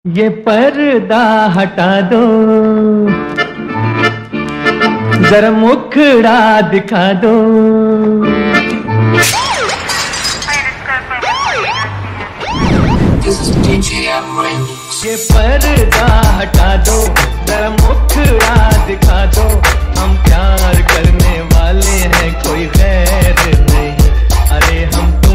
ये पर्दा हटा दो, जरा मुखड़ा दिखा दो। ये पर्दा हटा दो, जरा मुखड़ा दिखा दो। हम प्यार करने वाले हैं, कोई गैर नहीं। अरे हम